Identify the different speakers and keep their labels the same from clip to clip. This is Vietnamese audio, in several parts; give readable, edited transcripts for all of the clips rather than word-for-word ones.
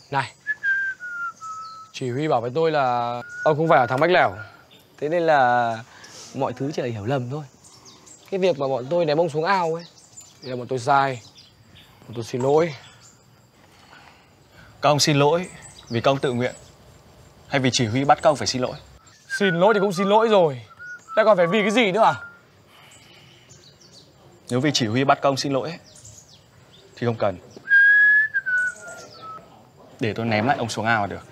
Speaker 1: Này, chỉ huy bảo với tôi là ông không phải là thằng Bách Lẻo. Thế nên là mọi thứ chỉ là hiểu lầm thôi. Cái việc mà bọn tôi ném ông xuống ao ấy thì là bọn tôi sai. Bọn tôi xin lỗi.
Speaker 2: Các ông xin lỗi vì các ông tự nguyện hay vì chỉ huy bắt các ông phải xin lỗi?
Speaker 1: Xin lỗi thì cũng xin lỗi rồi, lại còn phải vì cái gì nữa à?
Speaker 2: Nếu vì chỉ huy bắt các ông xin lỗi ấy, thì không cần. Để tôi ném lại ông xuống ao là được.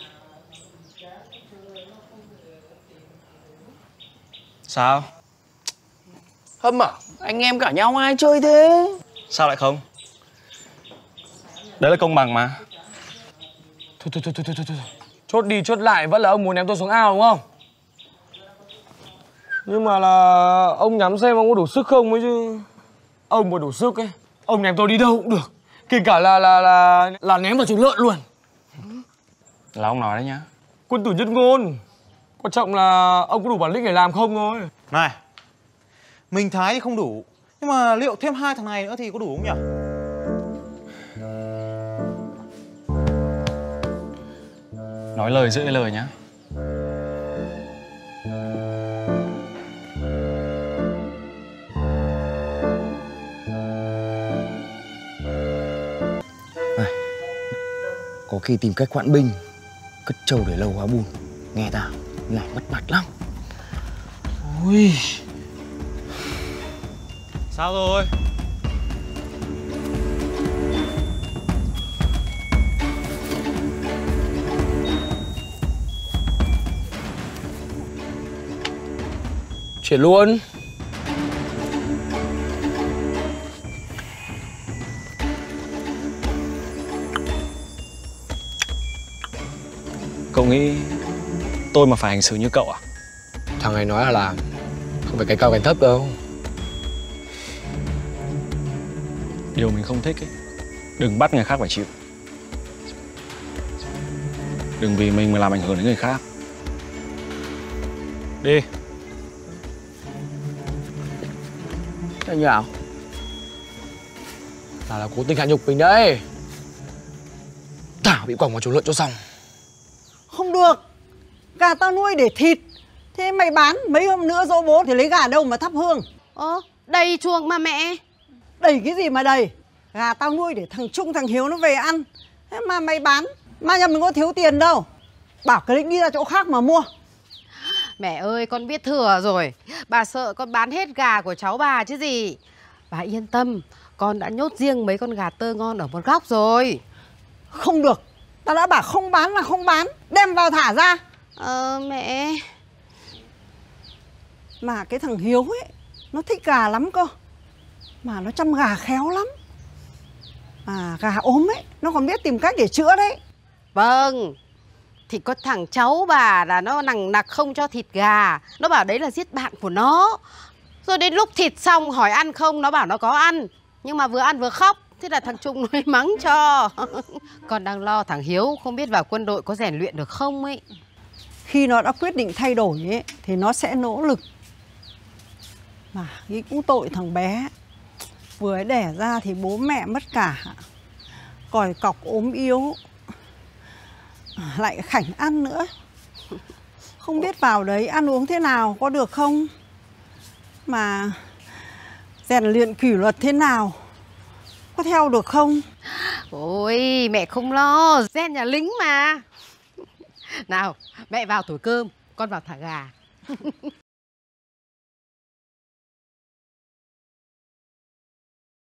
Speaker 2: Sao?
Speaker 3: Hâm à? Anh em cả nhau ai chơi thế?
Speaker 2: Sao lại không? Đấy là công bằng mà.
Speaker 1: Thôi. Chốt đi chốt lại vẫn là ông muốn ném tôi xuống ao đúng không? Nhưng mà là ông nhắm xem ông có đủ sức không ấy chứ. Ông mà đủ sức ấy, ông ném tôi đi đâu cũng được. Kể cả là ném vào chuồng lợn luôn.
Speaker 2: Là ông nói đấy nhá.
Speaker 1: Quân tử nhất ngôn. Quan trọng là ông có đủ bản lĩnh để làm không thôi.
Speaker 4: Này, mình Thái thì không đủ, nhưng mà liệu thêm 2 thằng này nữa thì có đủ không nhỉ?
Speaker 2: Nói lời giữ lời nhá.
Speaker 3: Này, có khi tìm cách hoãn binh, cất trâu để lâu hóa bùn. Nghe tao, lại mất mặt lắm.
Speaker 1: Ui.
Speaker 4: Sao rồi?
Speaker 1: Chuyển luôn.
Speaker 2: Cậu nghĩ tôi mà phải hành xử như cậu à?
Speaker 1: Thằng này nói là làm, không phải cái cao cái thấp đâu.
Speaker 2: Điều mình không thích ấy, đừng bắt người khác phải chịu. Đừng vì mình mà làm ảnh hưởng đến người khác. Đi.
Speaker 3: Thế như nào?
Speaker 1: Là cố tình hạ nhục mình đấy. Thảo bị quẳng vào chuồng lợn cho xong.
Speaker 5: Không được, gà tao nuôi để thịt. Thế mày bán mấy hôm nữa dỗ bố thì lấy gà đâu mà thắp hương?
Speaker 6: Đầy chuồng mà mẹ.
Speaker 5: Đầy cái gì mà đầy? Gà tao nuôi để thằng Trung thằng Hiếu nó về ăn. Thế mà mày bán, mà nhà mình có thiếu tiền đâu. Bảo cái Lĩnh đi ra chỗ khác mà mua.
Speaker 6: Mẹ ơi, con biết thừa rồi. Bà sợ con bán hết gà của cháu bà chứ gì. Bà yên tâm, con đã nhốt riêng mấy con gà tơ ngon ở một góc rồi.
Speaker 5: Không được, tao đã bảo không bán là không bán. Đem vào thả ra.
Speaker 6: Mẹ.
Speaker 5: Mà cái thằng Hiếu ấy, nó thích gà lắm cơ. Mà nó chăm gà khéo lắm. Mà gà ốm ấy, nó còn biết tìm cách để chữa đấy.
Speaker 6: Vâng. Thì có thằng cháu bà là nó nằng nặc không cho thịt gà. Nó bảo đấy là giết bạn của nó. Rồi đến lúc thịt xong hỏi ăn không, nó bảo nó có ăn. Nhưng mà vừa ăn vừa khóc. Thế là thằng Trung nó mắng cho. Con đang lo thằng Hiếu không biết vào quân đội có rèn luyện được không ấy.
Speaker 5: Khi nó đã quyết định thay đổi ấy, thì nó sẽ nỗ lực. Mà nghĩ cũng tội thằng bé. Vừa ấy đẻ ra thì bố mẹ mất cả. Còi cọc ốm yếu. Lại khảnh ăn nữa. Không biết vào đấy ăn uống thế nào, có được không? Mà rèn luyện kỷ luật thế nào, có theo được không?
Speaker 6: Ôi mẹ không lo, gen nhà lính mà. Nào mẹ vào thổi cơm, con vào thả gà.